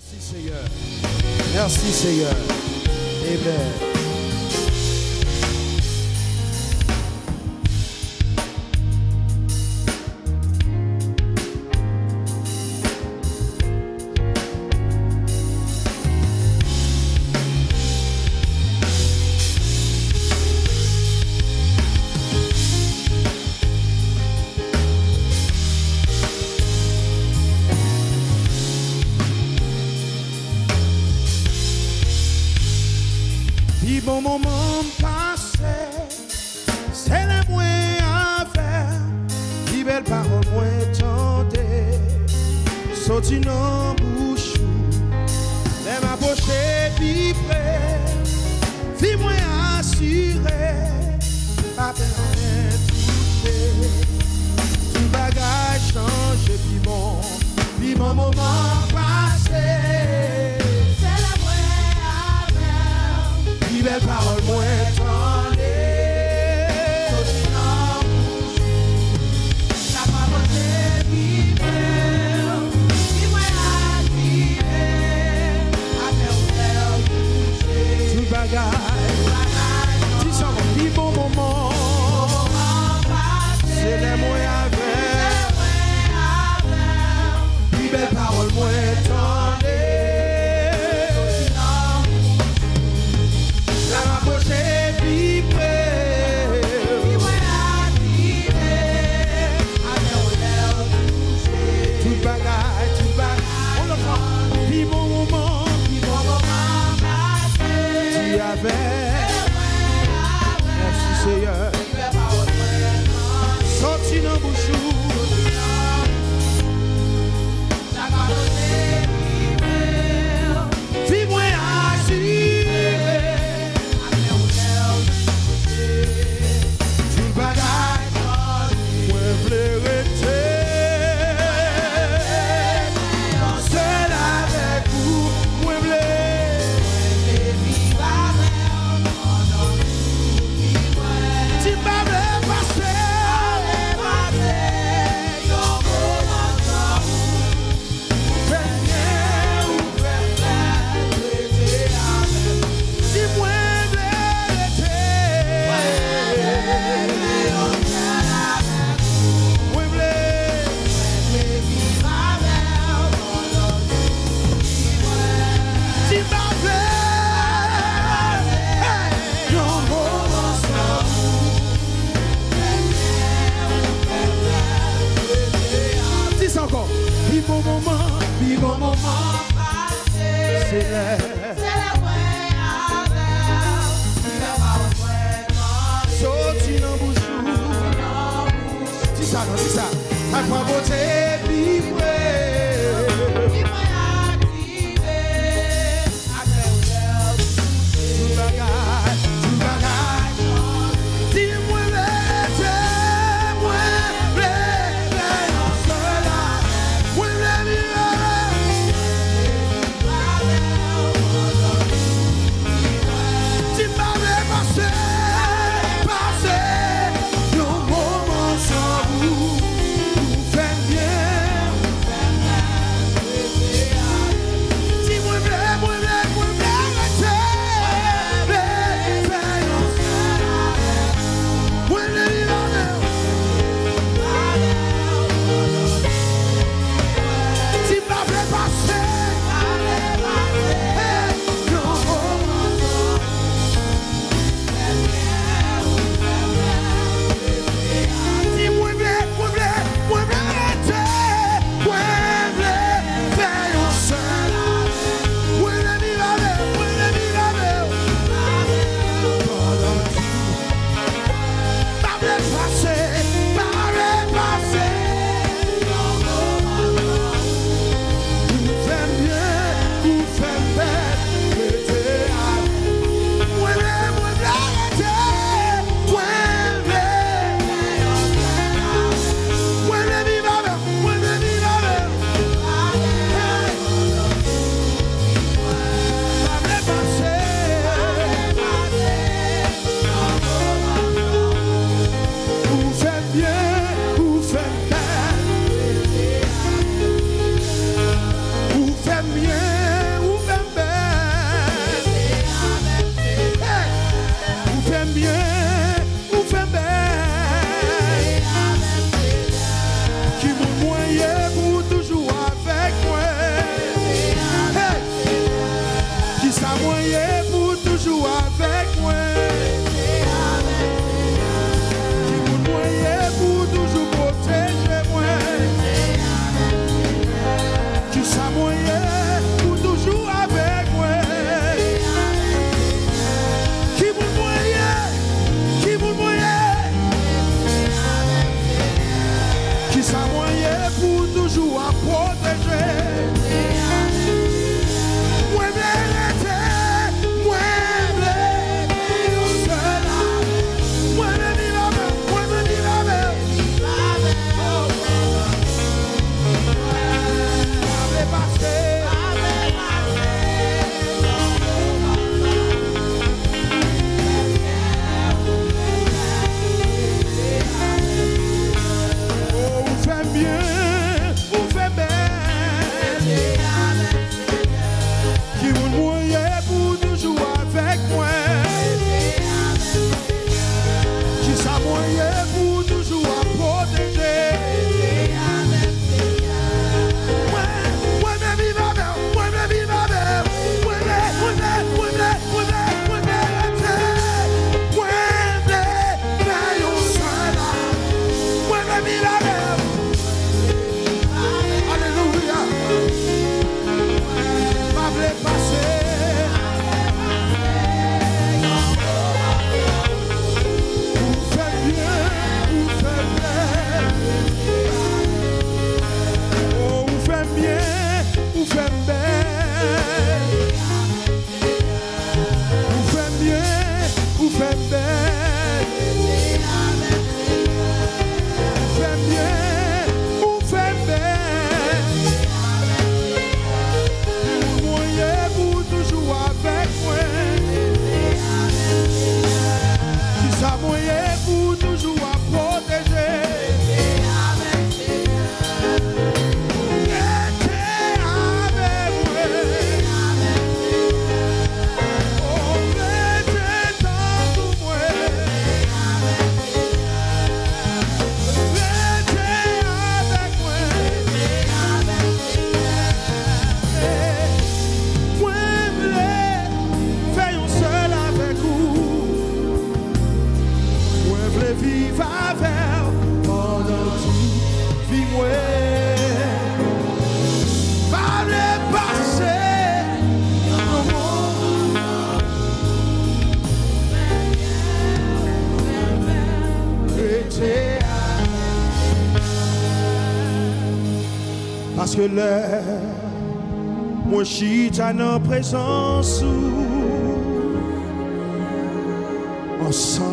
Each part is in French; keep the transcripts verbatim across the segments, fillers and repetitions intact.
Merci Seigneur. Merci Seigneur. Amen. Bon moment passé, c'est le moins à faire. Qui belle parole moins tendée, sorti dans bouche, les m'approcher plus près. Vie moins assuré, pas rien touché. Tout bagage change, puis bon, puis bon moment passé. Belle parole moins tendée, sorti dans bouche, la parole est vivante, qui m'a attiré, à faire faire bouger. Tout bagage, si ça va vivre bon moment, c'est les moins avec, puis belle parole moins tendée. moyen pour toujours à protéger. Ouais, ouais, mais vive avec, ouais, mais vive avec, ouais, mais, ouais, mais, ouais, mais, ouais, mais, ouais, mais, ouais, mais, mais, on s'en va. Ouais, mais vive avec. Alléluia. Ma voulait passer. Parce que l'air, moi chita dans présence ensemble,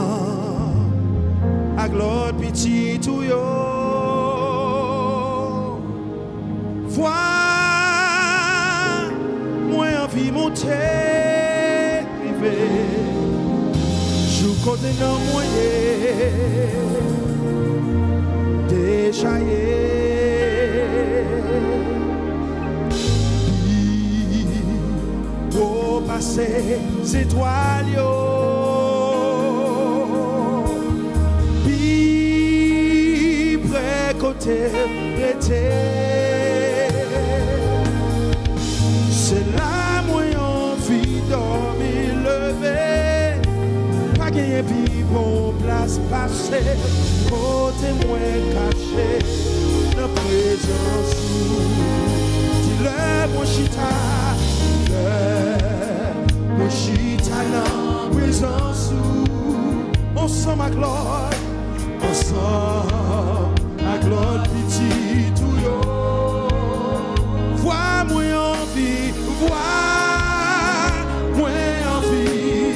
à gloire petit tout yo. Vois, moi envie monter, privé, joue côté dans moyen, déchaillé. Pour passer ces étoiles, puis près côté prêté. C'est là moi envie dormir lever, pas gagner puis bon place passer, côté moins caché, dans présence. Le mon chita, le mon chita dans présence, ensemble à gloire, ensemble à gloire petit tout yo. Vois moi envie, vois moi envie.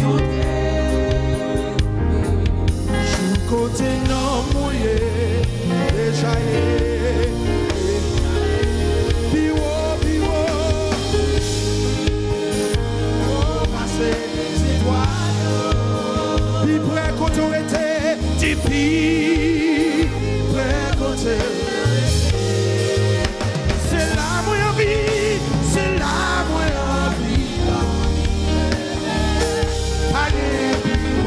Je côté non mouillé, déjà puis près côté. C'est là moi envie, c'est là moi envie. Allez,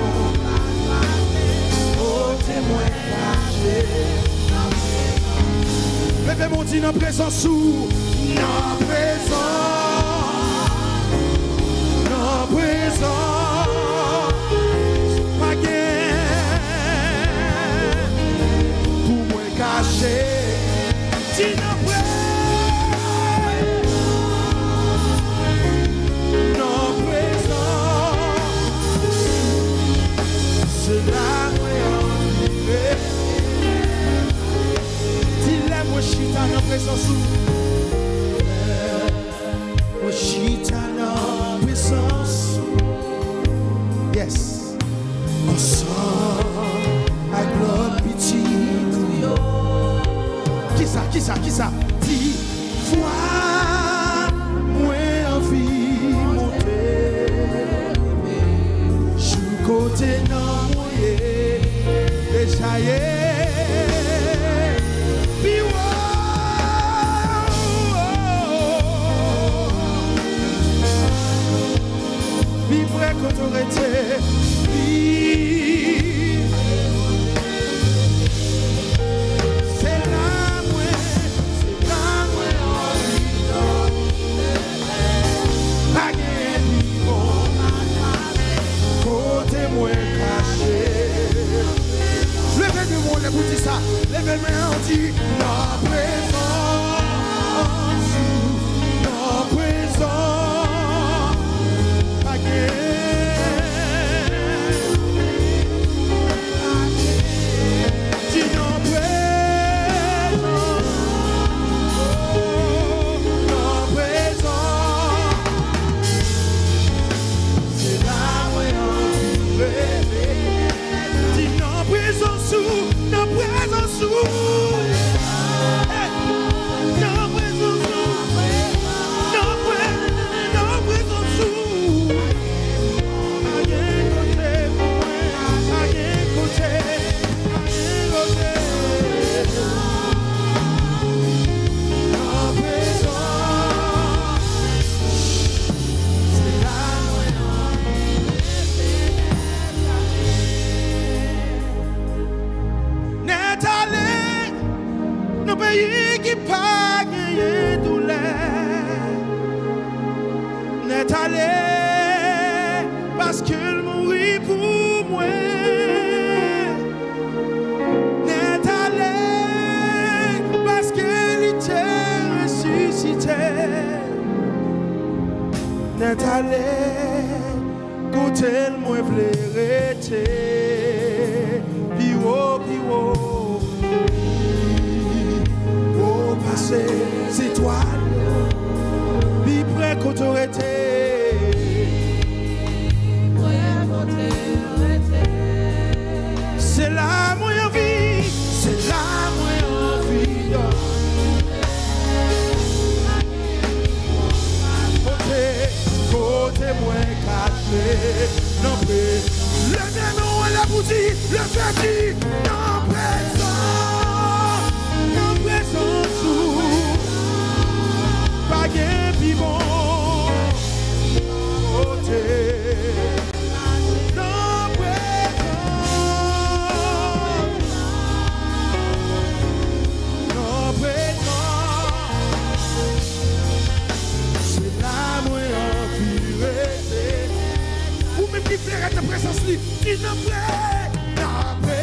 au témoin caché. Levez mon dit dans présence sous, dans présence, dans présence. Caché, tu n'as pas non présent, c'est là où on vivait. Dis-le, moi, chita dans présence. Moi, chita dans présence. Yes, ensemble, à gloire petit. Qui ça, qui ça, qui ça? Dis, vois, moi envie monter. Je côté non mouillé, déjà y est. Puis puis près quand on était, puis moi caché. Levez le monde, vous dites ça. Levez le main, on dit la présence, la présence, again. Dis la présence, la présence, c'est la présence. Dis la présence sous, la présence sous. Qui pas gagné douleur n'est allé parce qu'il mourit pour moi, n'est allé parce qu'il était ressuscité, n'est allé côté le moins vérité, pio pio. C'est toi, puis près qu'autorité. C'est la moyenne vie, c'est la moyenne vie. Côté, côté moins caché, non plus. Le démon et la boutique, le fait non présent, non présent sous. Pas gain vivant côté non présent, non présent, c'est la moyenne purité. Ou même qui fait la présence, qui ne fait la présence.